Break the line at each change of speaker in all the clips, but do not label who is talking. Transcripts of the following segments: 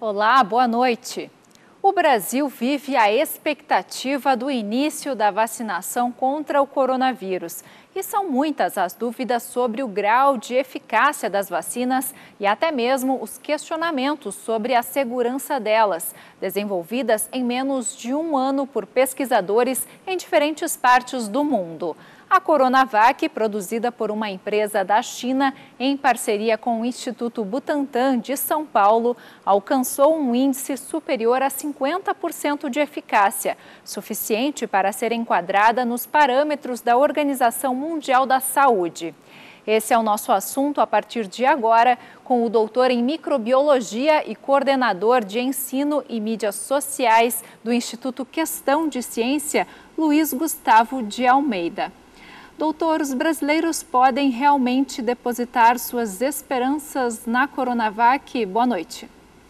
Olá, boa noite. O Brasil vive a expectativa do início da vacinação contra o coronavírus. E são muitas as dúvidas sobre o grau de eficácia das vacinas e até mesmo os questionamentos sobre a segurança delas, desenvolvidas em menos de um ano por pesquisadores em diferentes partes do mundo. A Coronavac, produzida por uma empresa da China em parceria com o Instituto Butantan de São Paulo, alcançou um índice superior a 50% de eficácia, suficiente para ser enquadrada nos parâmetros da Organização Mundial da Saúde. Esse é o nosso assunto a partir de agora, com o doutor em microbiologia e coordenador de ensino e mídias sociais do Instituto Questão de Ciência, Luiz Gustavo de Almeida. Doutor, os brasileiros podem realmente depositar suas esperanças na Coronavac? Boa noite.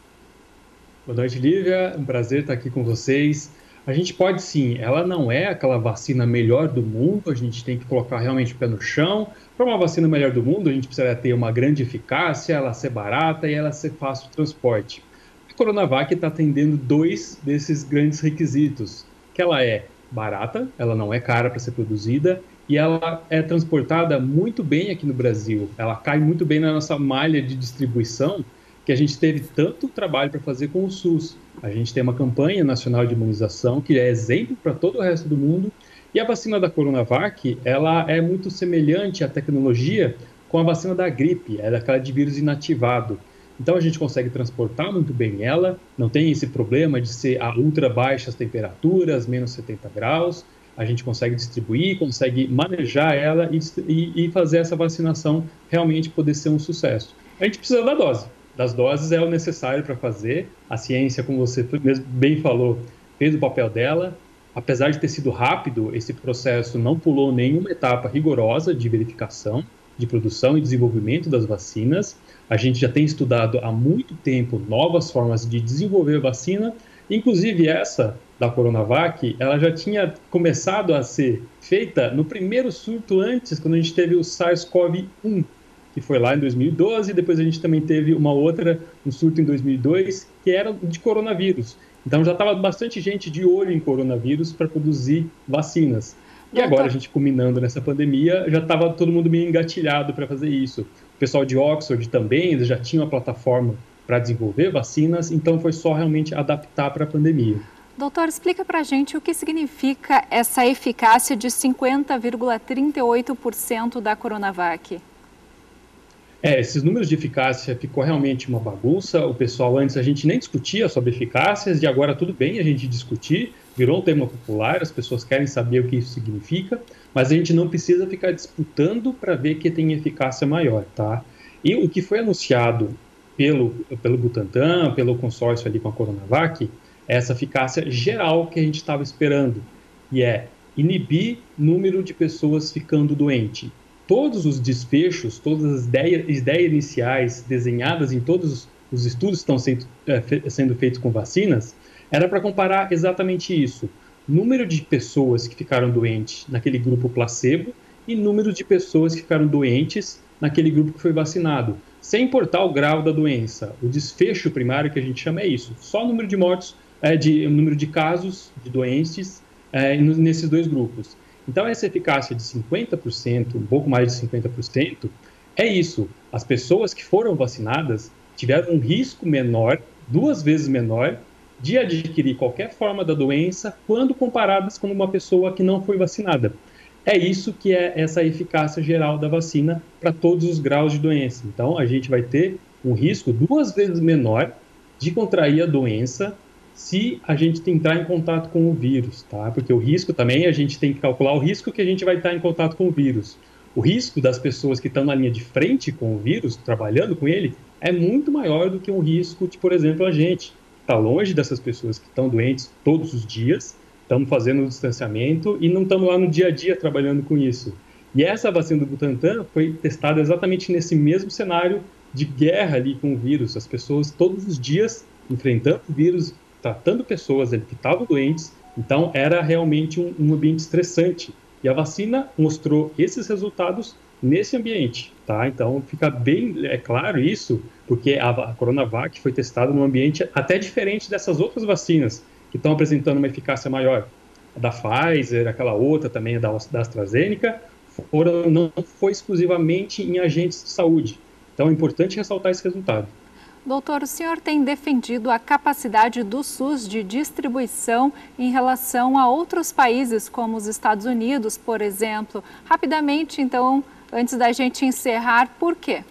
Boa noite, Lívia. É um prazer estar aqui com vocês. A gente pode sim, ela não é aquela vacina melhor do mundo, a gente tem que colocar realmente o pé no chão. Para uma vacina melhor do mundo, a gente precisa ter uma grande eficácia, ela ser barata e ela ser fácil de transporte. A Coronavac está atendendo dois desses grandes requisitos, que ela é barata, ela não é cara para ser produzida, e ela é transportada muito bem aqui no Brasil. Ela cai muito bem na nossa malha de distribuição, que a gente teve tanto trabalho para fazer com o SUS. A gente tem uma campanha nacional de imunização que é exemplo para todo o resto do mundo. E a vacina da Coronavac, ela é muito semelhante à tecnologia com a vacina da gripe, é daquela de vírus inativado. Então a gente consegue transportar muito bem ela, não tem esse problema de ser a ultra baixas temperaturas, menos 70 graus. A gente consegue distribuir, consegue manejar ela e fazer essa vacinação realmente poder ser um sucesso. A gente precisa da dose. Das doses é o necessário para fazer. A ciência, como você mesmo bem falou, fez o papel dela. Apesar de ter sido rápido, esse processo não pulou nenhuma etapa rigorosa de verificação, de produção e desenvolvimento das vacinas. A gente já tem estudado há muito tempo novas formas de desenvolver vacina, inclusive essa da Coronavac, ela já tinha começado a ser feita no primeiro surto antes, quando a gente teve o SARS-CoV-1, que foi lá em 2012, depois a gente também teve um surto em 2002, que era de coronavírus. Então já estava bastante gente de olho em coronavírus para produzir vacinas. E agora, a gente culminando nessa pandemia, já estava todo mundo meio engatilhado para fazer isso. O pessoal de Oxford também, eles já tinham uma plataforma para desenvolver vacinas, então foi só realmente adaptar para a pandemia.
Doutor, explica para a gente o que significa essa eficácia de 50,38% da Coronavac.
Esses números de eficácia ficou realmente uma bagunça. O pessoal antes a gente nem discutia sobre eficácias e agora tudo bem a gente discutir, virou um tema popular, as pessoas querem saber o que isso significa, mas a gente não precisa ficar disputando para ver que tem eficácia maior, tá? E o que foi anunciado pelo Butantan, pelo consórcio ali com a Coronavac, é essa eficácia geral que a gente estava esperando, e é inibir número de pessoas ficando doente. Todos os desfechos, todas as ideias iniciais desenhadas em todos os estudos que estão sendo feitos com vacinas, era para comparar exatamente isso. Número de pessoas que ficaram doentes naquele grupo placebo e número de pessoas que ficaram doentes naquele grupo que foi vacinado. Sem importar o grau da doença, o desfecho primário que a gente chama é isso, só o número de mortes, o número de casos de doentes nesses dois grupos. Então, essa eficácia de 50%, um pouco mais de 50%, é isso. As pessoas que foram vacinadas tiveram um risco menor, 2 vezes menor, de adquirir qualquer forma da doença quando comparadas com uma pessoa que não foi vacinada. É isso que é essa eficácia geral da vacina para todos os graus de doença. Então, a gente vai ter um risco 2 vezes menor de contrair a doença se a gente entrar em contato com o vírus, tá? Porque o risco também, a gente tem que calcular o risco que a gente vai estar em contato com o vírus. O risco das pessoas que estão na linha de frente com o vírus, trabalhando com ele, é muito maior do que um risco de, por exemplo, a gente está longe dessas pessoas que estão doentes todos os dias, estamos fazendo o distanciamento e não estamos lá no dia a dia trabalhando com isso. E essa vacina do Butantan foi testada exatamente nesse mesmo cenário de guerra ali com o vírus, as pessoas todos os dias enfrentando o vírus, tratando pessoas que estavam doentes, então era realmente um ambiente estressante. E a vacina mostrou esses resultados nesse ambiente, tá? Então fica bem claro isso, porque a Coronavac foi testada num ambiente até diferente dessas outras vacinas que estão apresentando uma eficácia maior. A da Pfizer, aquela outra também, da AstraZeneca, não foi exclusivamente em agentes de saúde. Então é importante ressaltar esse resultado.
Doutor, o senhor tem defendido a capacidade do SUS de distribuição em relação a outros países, como os Estados Unidos, por exemplo. Rapidamente, então, antes da gente encerrar, por quê?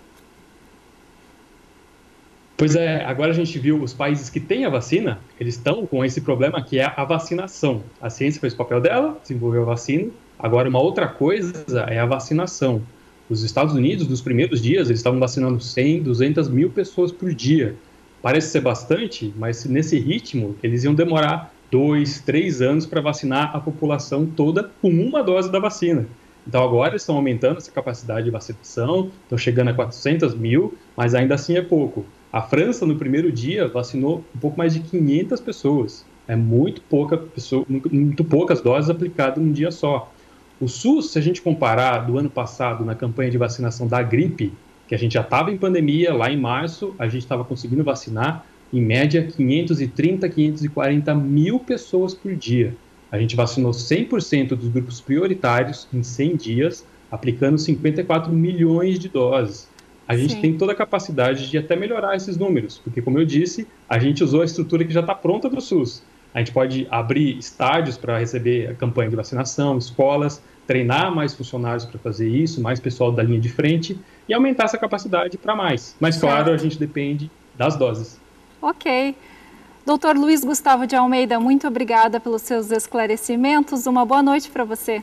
Pois é, agora a gente viu os países que têm a vacina, eles estão com esse problema que é a vacinação. A ciência fez o papel dela, desenvolveu a vacina. Agora, uma outra coisa é a vacinação. Os Estados Unidos, nos primeiros dias, eles estavam vacinando 100, 200 mil pessoas por dia. Parece ser bastante, mas nesse ritmo, eles iam demorar 2, 3 anos para vacinar a população toda com uma dose da vacina. Então, agora eles estão aumentando essa capacidade de vacinação, estão chegando a 400 mil, mas ainda assim é pouco. A França, no primeiro dia, vacinou um pouco mais de 500 pessoas. É muito poucas doses aplicadas num dia só. O SUS, se a gente comparar do ano passado, na campanha de vacinação da gripe, que a gente já estava em pandemia, lá em março, a gente estava conseguindo vacinar, em média, 530, 540 mil pessoas por dia. A gente vacinou 100% dos grupos prioritários em 100 dias, aplicando 54 milhões de doses. A gente tem toda a capacidade de até melhorar esses números, porque, como eu disse, a gente usou a estrutura que já está pronta do SUS. A gente pode abrir estádios para receber a campanha de vacinação, escolas, treinar mais funcionários para fazer isso, mais pessoal da linha de frente e aumentar essa capacidade para mais. Mas, claro, a gente depende das doses.
Ok. Doutor Luiz Gustavo de Almeida, muito obrigada pelos seus esclarecimentos. Uma boa noite para você.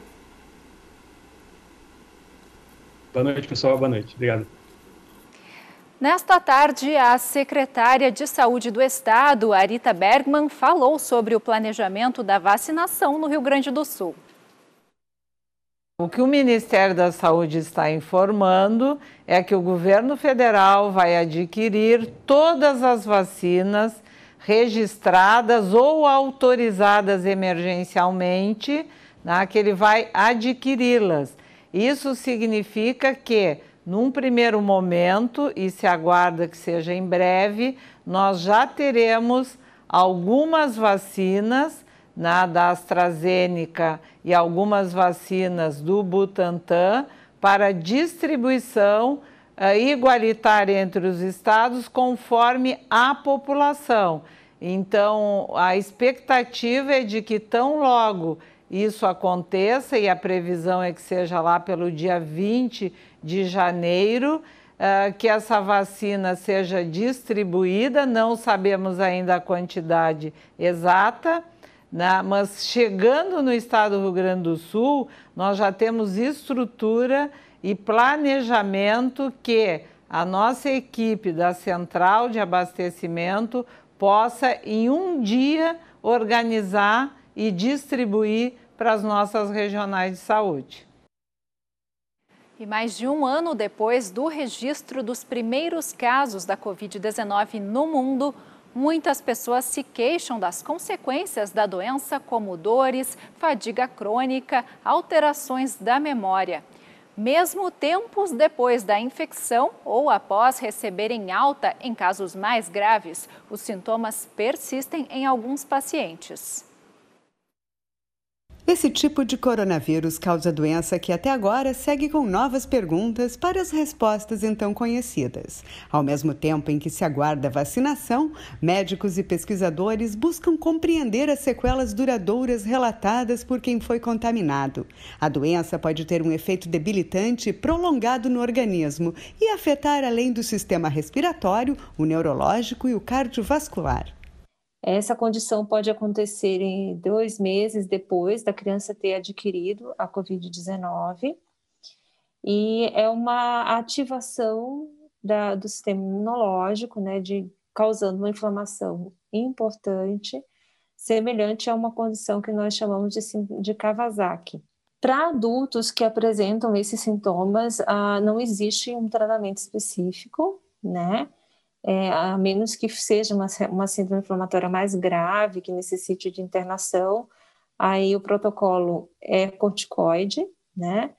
Boa noite, pessoal. Boa noite. Obrigado.
Nesta tarde, a secretária de Saúde do Estado, Arita Bergman, falou sobre o planejamento da vacinação no Rio Grande do Sul.
O que o Ministério da Saúde está informando é que o governo federal vai adquirir todas as vacinas registradas ou autorizadas emergencialmente, né, que ele vai adquiri-las. Isso significa que, num primeiro momento, e se aguarda que seja em breve, nós já teremos algumas vacinas da AstraZeneca e algumas vacinas do Butantan para distribuição igualitária entre os estados conforme a população. Então, a expectativa é de que tão logo isso aconteça, e a previsão é que seja lá pelo dia 20 de janeiro, que essa vacina seja distribuída. Não sabemos ainda a quantidade exata, né? Mas chegando no estado do Rio Grande do Sul, nós já temos estrutura e planejamento que a nossa equipe da Central de Abastecimento possa, em um dia, organizar e distribuir para as nossas regionais de saúde.
E mais de um ano depois do registro dos primeiros casos da Covid-19 no mundo, muitas pessoas se queixam das consequências da doença, como dores, fadiga crônica, alterações da memória. Mesmo tempos depois da infecção ou após receberem alta em casos mais graves, os sintomas persistem em alguns pacientes.
Esse tipo de coronavírus causa doença que até agora segue com novas perguntas para as respostas então conhecidas. Ao mesmo tempo em que se aguarda a vacinação, médicos e pesquisadores buscam compreender as sequelas duradouras relatadas por quem foi contaminado. A doença pode ter um efeito debilitante prolongado no organismo e afetar, além do sistema respiratório, o neurológico e o cardiovascular.
Essa condição pode acontecer em 2 meses depois da criança ter adquirido a Covid-19 e é uma ativação do sistema imunológico, né, causando uma inflamação importante, semelhante a uma condição que nós chamamos de Kawasaki. Para adultos que apresentam esses sintomas, não existe um tratamento específico, né? A menos que seja uma síndrome inflamatória mais grave, que necessite de internação, aí o protocolo é corticoide, né?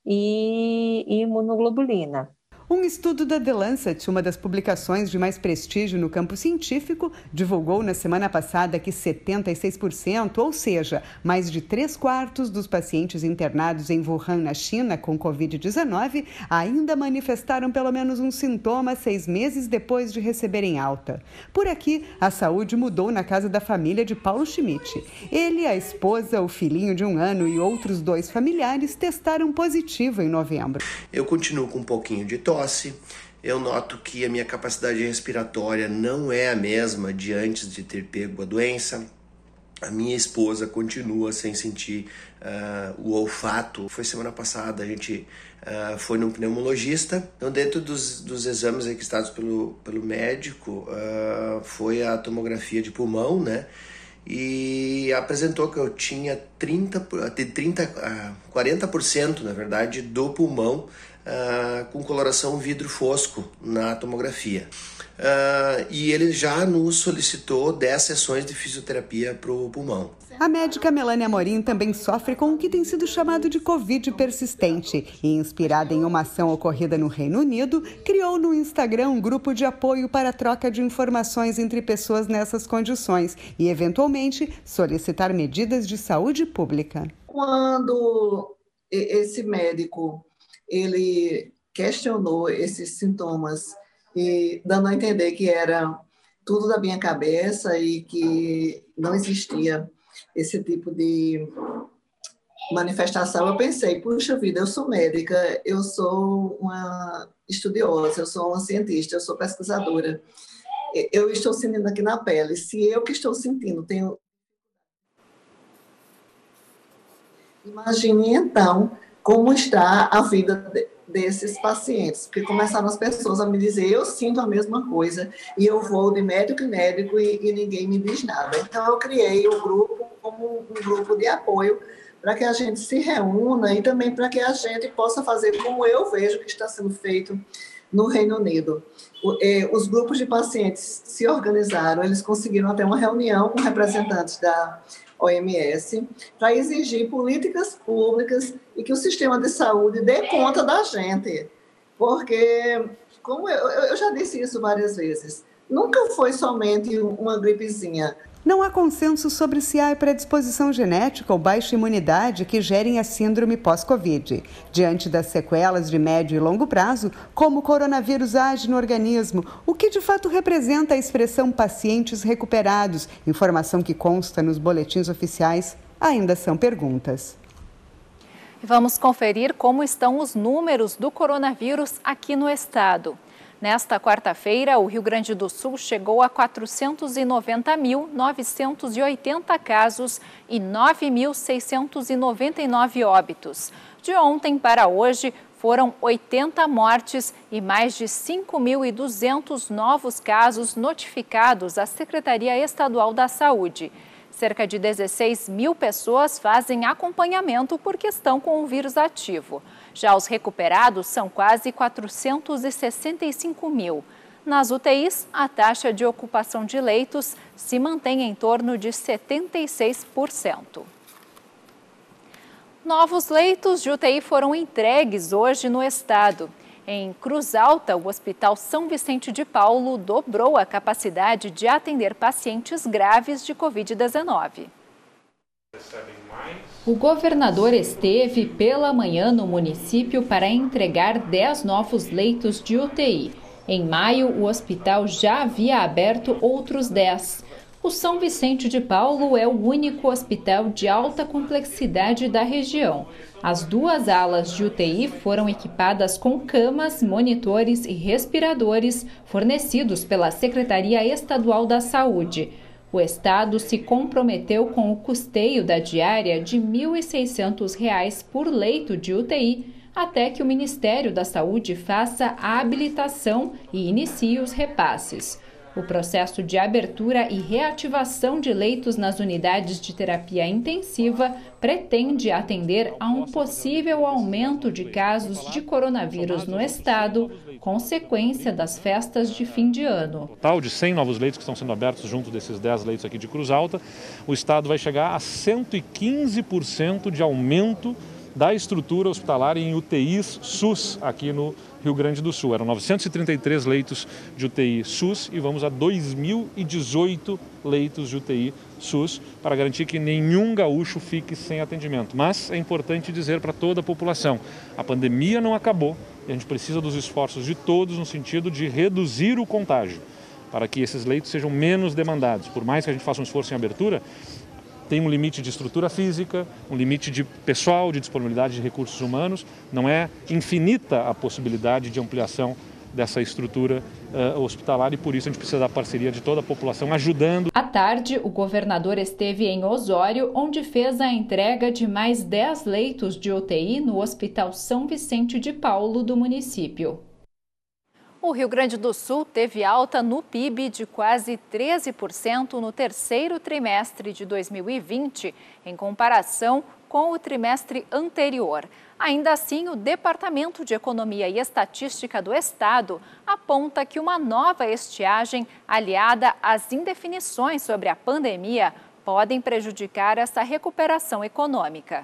e imunoglobulina.
Um estudo da The Lancet, uma das publicações de mais prestígio no campo científico, divulgou na semana passada que 76%, ou seja, mais de 3/4 dos pacientes internados em Wuhan, na China, com Covid-19, ainda manifestaram pelo menos um sintoma 6 meses depois de receberem alta. Por aqui, a saúde mudou na casa da família de Paulo Schmidt. Ele, a esposa, o filhinho de 1 ano e outros 2 familiares testaram positivo em novembro.
Eu continuo com um pouquinho de tosse. Eu noto que a minha capacidade respiratória não é a mesma de antes de ter pego a doença. A minha esposa continua sem sentir o olfato. Foi semana passada, a gente foi num pneumologista. Então, dentro dos exames requisitados pelo médico, foi a tomografia de pulmão, né? E apresentou que eu tinha 40%, na verdade, do pulmão com coloração vidro fosco na tomografia. E ele já nos solicitou 10 sessões de fisioterapia para o pulmão.
A médica Melânia Amorim também sofre com o que tem sido chamado de Covid persistente e, inspirada em uma ação ocorrida no Reino Unido, criou no Instagram um grupo de apoio para a troca de informações entre pessoas nessas condições e, eventualmente, solicitar medidas de saúde pública.
Quando esse médico ele questionou esses sintomas e dando a entender que era tudo da minha cabeça e que não existia esse tipo de manifestação, eu pensei, puxa vida, eu sou médica, eu sou uma estudiosa, eu sou uma cientista, eu sou pesquisadora, eu estou sentindo aqui na pele, se eu que estou sentindo tenho... Imagine então como está a vida desses pacientes, porque começaram as pessoas a me dizer, eu sinto a mesma coisa, e eu vou de médico em médico e ninguém me diz nada. Então, eu criei o grupo como um grupo de apoio para que a gente se reúna e também para que a gente possa fazer como eu vejo que está sendo feito no Reino Unido. Os grupos de pacientes se organizaram, eles conseguiram até uma reunião com representantes da OMS para exigir políticas públicas e que o sistema de saúde dê conta da gente. Porque, como eu já disse isso várias vezes, nunca foi somente uma gripezinha.
Não há consenso sobre se há predisposição genética ou baixa imunidade que gerem a síndrome pós-Covid. Diante das sequelas de médio e longo prazo, como o coronavírus age no organismo, o que de fato representa a expressão pacientes recuperados, informação que consta nos boletins oficiais, ainda são perguntas.
Vamos conferir como estão os números do coronavírus aqui no estado. Nesta quarta-feira, o Rio Grande do Sul chegou a 490.980 casos e 9.699 óbitos. De ontem para hoje, foram 80 mortes e mais de 5.200 novos casos notificados à Secretaria Estadual da Saúde. Cerca de 16 mil pessoas fazem acompanhamento porque estão com o vírus ativo. Já os recuperados são quase 465 mil. Nas UTIs, a taxa de ocupação de leitos se mantém em torno de 76%. Novos leitos de UTI foram entregues hoje no estado. Em Cruz Alta, o Hospital São Vicente de Paulo dobrou a capacidade de atender pacientes graves de Covid-19. O governador esteve pela manhã no município para entregar 10 novos leitos de UTI. Em maio, o hospital já havia aberto outros 10. O São Vicente de Paulo é o único hospital de alta complexidade da região. As 2 alas de UTI foram equipadas com camas, monitores e respiradores fornecidos pela Secretaria Estadual da Saúde. O Estado se comprometeu com o custeio da diária de R$ 1.600 por leito de UTI, até que o Ministério da Saúde faça a habilitação e inicie os repasses. O processo de abertura e reativação de leitos nas unidades de terapia intensiva pretende atender a um possível aumento de casos de coronavírus no estado, consequência das festas de fim de ano.
Total de 100 novos leitos que estão sendo abertos junto desses 10 leitos aqui de Cruz Alta, o estado vai chegar a 115% de aumento da estrutura hospitalar em UTIs SUS aqui no Rio Grande do Sul. Eram 933 leitos de UTI SUS e vamos a 2.018 leitos de UTI SUS para garantir que nenhum gaúcho fique sem atendimento. Mas é importante dizer para toda a população, a pandemia não acabou e a gente precisa dos esforços de todos no sentido de reduzir o contágio, para que esses leitos sejam menos demandados. Por mais que a gente faça um esforço em abertura, tem um limite de estrutura física, um limite de pessoal, de disponibilidade de recursos humanos. Não é infinita a possibilidade de ampliação dessa estrutura hospitalar e por isso a gente precisa da parceria de toda a população ajudando.
À tarde, o governador esteve em Osório, onde fez a entrega de mais 10 leitos de UTI no Hospital São Vicente de Paulo do município. O Rio Grande do Sul teve alta no PIB de quase 13% no terceiro trimestre de 2020, em comparação com o trimestre anterior. Ainda assim, o Departamento de Economia e Estatística do Estado aponta que uma nova estiagem, aliada às indefinições sobre a pandemia, podem prejudicar essa recuperação econômica.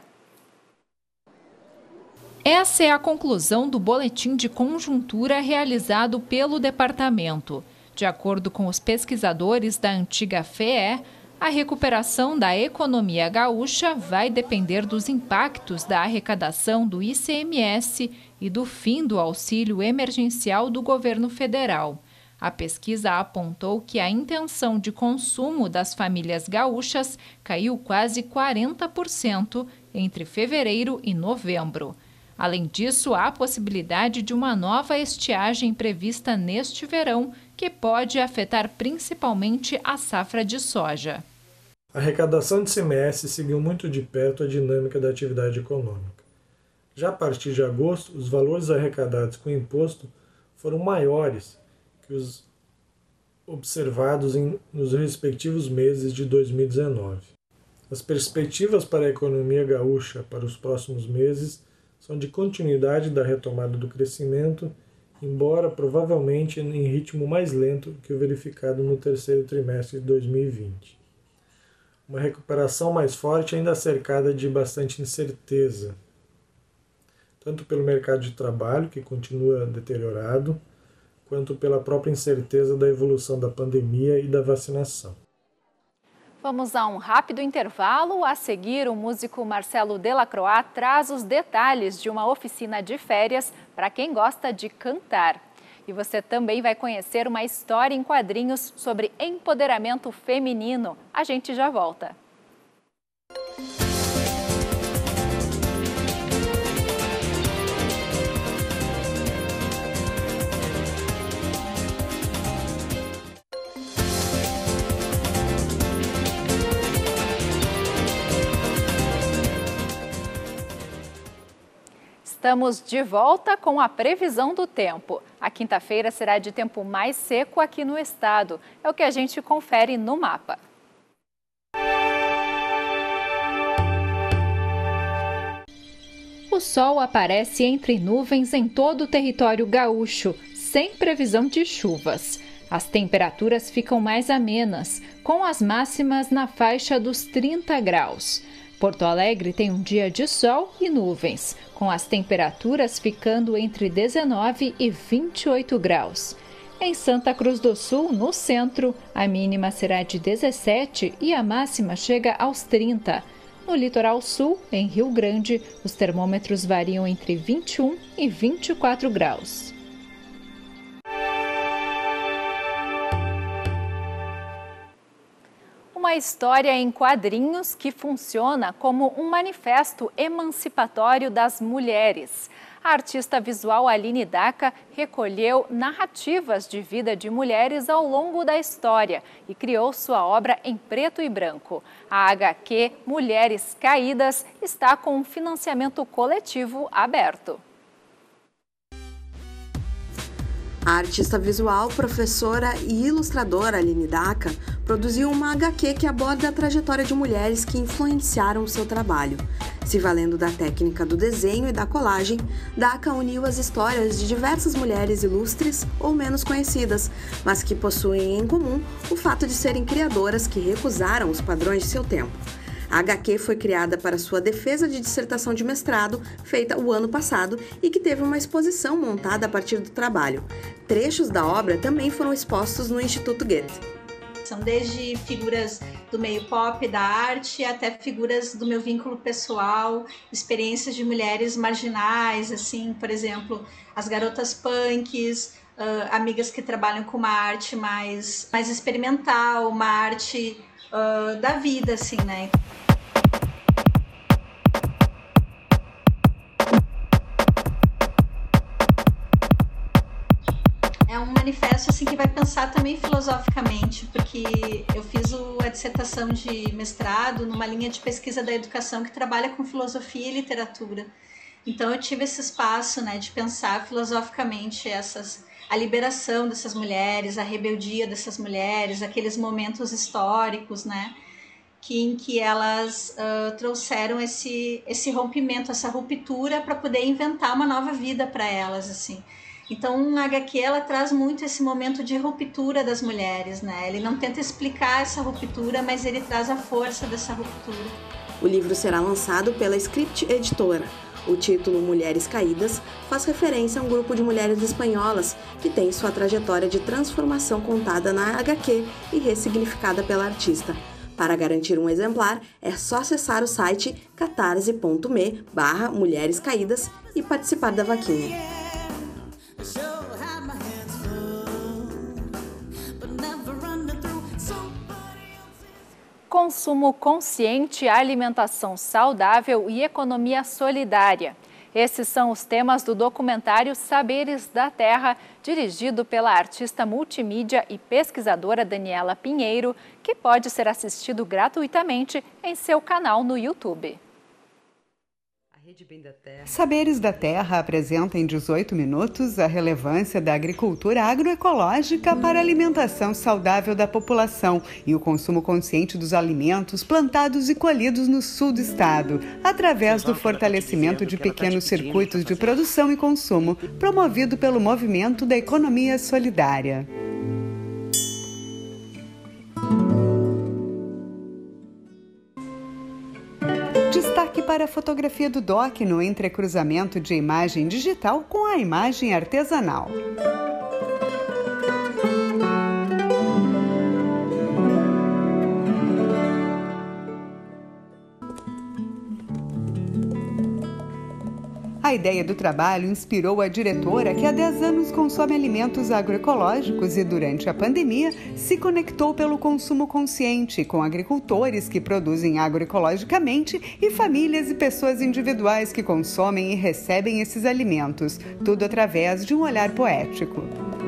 Essa é a conclusão do boletim de conjuntura realizado pelo departamento. De acordo com os pesquisadores da antiga FEE, a recuperação da economia gaúcha vai depender dos impactos da arrecadação do ICMS e do fim do auxílio emergencial do governo federal. A pesquisa apontou que a intenção de consumo das famílias gaúchas caiu quase 40% entre fevereiro e novembro. Além disso, há a possibilidade de uma nova estiagem prevista neste verão, que pode afetar principalmente a safra de soja.
A arrecadação de ICMS seguiu muito de perto a dinâmica da atividade econômica. Já a partir de agosto, os valores arrecadados com o imposto foram maiores que os observados nos respectivos meses de 2019. As perspectivas para a economia gaúcha para os próximos meses são de continuidade da retomada do crescimento, embora provavelmente em ritmo mais lento que o verificado no terceiro trimestre de 2020. Uma recuperação mais forte ainda cercada de bastante incerteza, tanto pelo mercado de trabalho, que continua deteriorado, quanto pela própria incerteza da evolução da pandemia e da vacinação.
Vamos a um rápido intervalo. A seguir, o músico Marcelo Delacroix traz os detalhes de uma oficina de férias para quem gosta de cantar. E você também vai conhecer uma história em quadrinhos sobre empoderamento feminino. A gente já volta. Estamos de volta com a previsão do tempo. A quinta-feira será de tempo mais seco aqui no estado. É o que a gente confere no mapa. O sol aparece entre nuvens em todo o território gaúcho, sem previsão de chuvas. As temperaturas ficam mais amenas, com as máximas na faixa dos 30 graus. Porto Alegre tem um dia de sol e nuvens, com as temperaturas ficando entre 19 e 28 graus. Em Santa Cruz do Sul, no centro, a mínima será de 17 e a máxima chega aos 30. No litoral sul, em Rio Grande, os termômetros variam entre 21 e 24 graus. Uma história em quadrinhos que funciona como um manifesto emancipatório das mulheres. A artista visual Aline Daca recolheu narrativas de vida de mulheres ao longo da história e criou sua obra em preto e branco. A HQ Mulheres Caídas está com um financiamento coletivo aberto.
A artista visual, professora e ilustradora Aline Daca produziu uma HQ que aborda a trajetória de mulheres que influenciaram o seu trabalho. Se valendo da técnica do desenho e da colagem, Daca uniu as histórias de diversas mulheres ilustres ou menos conhecidas, mas que possuem em comum o fato de serem criadoras que recusaram os padrões de seu tempo. A HQ foi criada para sua defesa de dissertação de mestrado, feita o ano passado, e que teve uma exposição montada a partir do trabalho. Trechos da obra também foram expostos no Instituto Goethe.
São desde figuras do meio pop, da arte, até figuras do meu vínculo pessoal, experiências de mulheres marginais, assim, por exemplo, as garotas punks, amigas que trabalham com uma arte mais experimental, uma arte da vida, assim, né? É um manifesto assim, que vai pensar também filosoficamente, porque eu fiz a dissertação de mestrado numa linha de pesquisa da educação que trabalha com filosofia e literatura. Então eu tive esse espaço, né, de pensar filosoficamente a liberação dessas mulheres, a rebeldia dessas mulheres, aqueles momentos históricos, né, em que elas trouxeram esse rompimento, essa ruptura para poder inventar uma nova vida para elas, assim. Então, a HQ, ela traz muito esse momento de ruptura das mulheres, né? Ele não tenta explicar essa ruptura, mas ele traz a força dessa ruptura.
O livro será lançado pela Script Editora. O título Mulheres Caídas faz referência a um grupo de mulheres espanholas que tem sua trajetória de transformação contada na HQ e ressignificada pela artista. Para garantir um exemplar, é só acessar o site catarse.me/Mulheres Caídas e participar da vaquinha.
Consumo consciente, alimentação saudável e economia solidária. Esses são os temas do documentário Saberes da Terra, dirigido pela artista multimídia e pesquisadora Daniela Pinheiro, que pode ser assistido gratuitamente em seu canal no YouTube.
Saberes da Terra apresenta em 18 minutos a relevância da agricultura agroecológica para a alimentação saudável da população e o consumo consciente dos alimentos plantados e colhidos no sul do estado, através do fortalecimento de pequenos circuitos de produção e consumo, promovido pelo movimento da economia solidária. Destaque para a fotografia do DOC no entrecruzamento de imagem digital com a imagem artesanal. A ideia do trabalho inspirou a diretora, que há 10 anos consome alimentos agroecológicos e, durante a pandemia, se conectou pelo consumo consciente com agricultores que produzem agroecologicamente e famílias e pessoas individuais que consomem e recebem esses alimentos, tudo através de um olhar poético.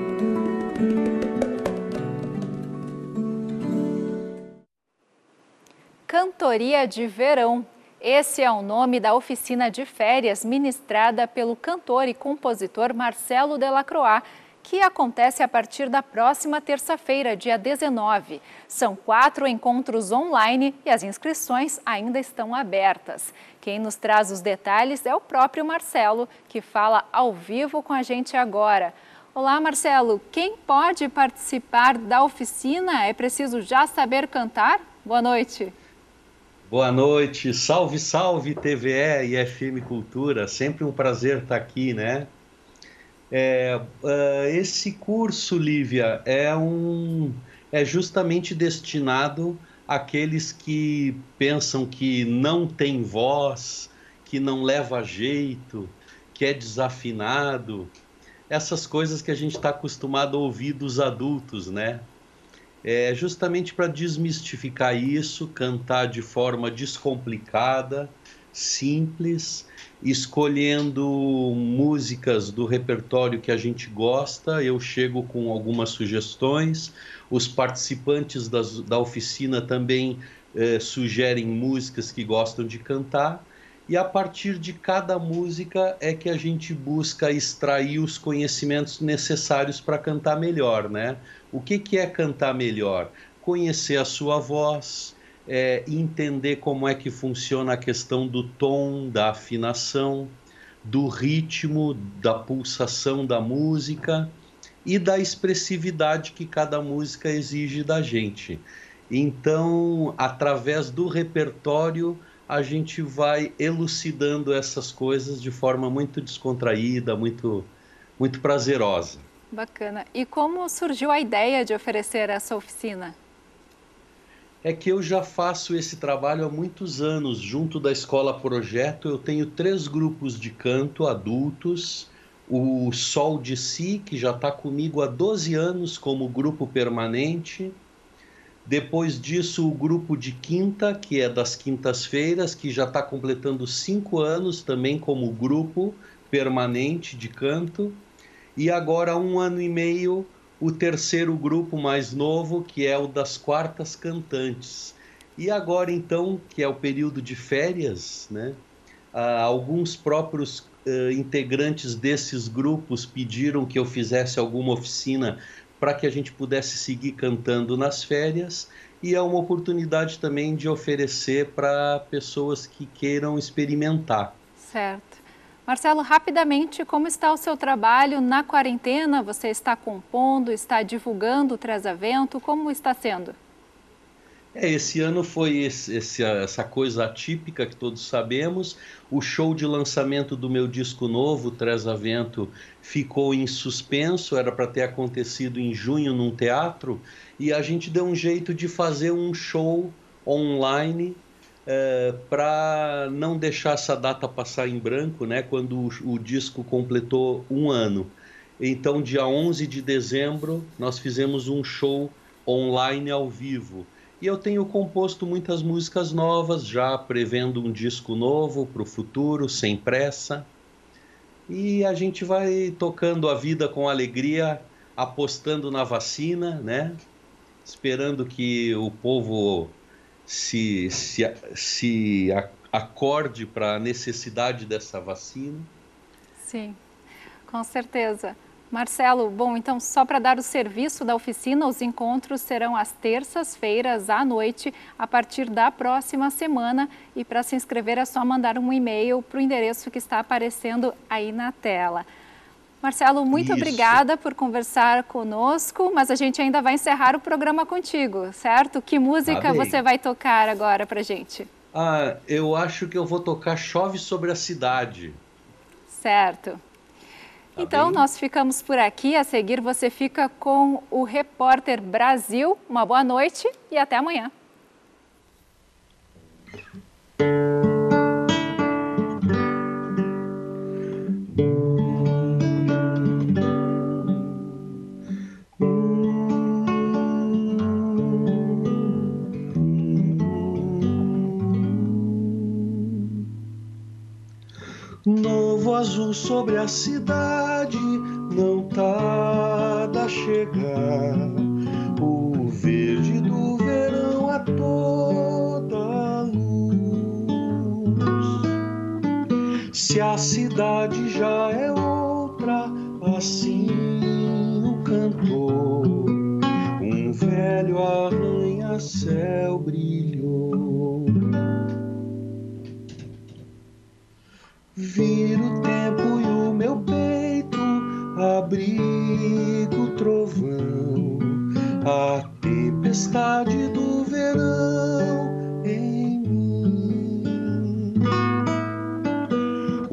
Cantoria de Verão. Esse é o nome da oficina de férias ministrada pelo cantor e compositor Marcelo Delacroix, que acontece a partir da próxima terça-feira, dia 19. São 4 encontros online e as inscrições ainda estão abertas. Quem nos traz os detalhes é o próprio Marcelo, que fala ao vivo com a gente agora. Olá, Marcelo. Quem pode participar da oficina? É preciso já saber cantar? Boa noite.
Boa noite, salve, salve TVE e FM Cultura, sempre um prazer estar aqui, né? Esse curso, Lívia, é justamente destinado àqueles que pensam que não tem voz, que não leva jeito, que é desafinado, essas coisas que a gente está acostumado a ouvir dos adultos, né? Justamente para desmistificar isso, cantar de forma descomplicada, simples, escolhendo músicas do repertório que a gente gosta. Eu chego com algumas sugestões, os participantes da oficina também sugerem músicas que gostam de cantar, e a partir de cada música é que a gente busca extrair os conhecimentos necessários para cantar melhor, né? O que é cantar melhor? Conhecer a sua voz, entender como é que funciona a questão do tom, da afinação, do ritmo, da pulsação da música e da expressividade que cada música exige da gente. Então, através do repertório, a gente vai elucidando essas coisas de forma muito descontraída, muito prazerosa.
Bacana. E como surgiu a ideia de oferecer essa oficina?
É que eu já faço esse trabalho há muitos anos, junto da Escola Projeto. Eu tenho 3 grupos de canto adultos, o Sol de Si, que já está comigo há 12 anos como grupo permanente. Depois disso, o grupo de quinta, que é das quintas-feiras, que já está completando 5 anos também como grupo permanente de canto. E agora, há 1 ano e meio, o terceiro grupo mais novo, que é o das quartas cantantes. E agora, então, que é o período de férias, né? Alguns próprios integrantes desses grupos pediram que eu fizesse alguma oficina para que a gente pudesse seguir cantando nas férias, e é uma oportunidade também de oferecer para pessoas que queiram experimentar.
Certo. Marcelo, rapidamente, como está o seu trabalho na quarentena? Você está compondo, está divulgando o Trezavento? Como está sendo?
Esse ano foi essa coisa atípica que todos sabemos. O show de lançamento do meu disco novo, Trezavento, ficou em suspenso. Era para ter acontecido em junho num teatro, e a gente deu um jeito de fazer um show online para não deixar essa data passar em branco, né? Quando o disco completou 1 ano. Então, dia 11 de dezembro, nós fizemos um show online ao vivo. E eu tenho composto muitas músicas novas, já prevendo um disco novo para o futuro, sem pressa. E a gente vai tocando a vida com alegria, apostando na vacina, né? Esperando que o povo se acorde para a necessidade dessa vacina.
Sim, com certeza. Marcelo, bom, então só para dar o serviço da oficina, os encontros serão às terças-feiras à noite, a partir da próxima semana. E para se inscrever é só mandar um e-mail para o endereço que está aparecendo aí na tela. Marcelo, muito obrigada por conversar conosco, mas a gente ainda vai encerrar o programa contigo, certo? Que música você vai tocar agora para a gente?
Eu acho que eu vou tocar Chove Sobre a Cidade.
Certo. Então, nós ficamos por aqui. A seguir, você fica com o Repórter Brasil. Uma boa noite e até amanhã.
Novo azul sobre a cidade, não tarda a chegar. O verde do verão a toda luz. Se a cidade já é outra, assim o cantor, um velho arranha-céu brilhou. Vira o tempo e o meu peito abriga o trovão, a tempestade do verão.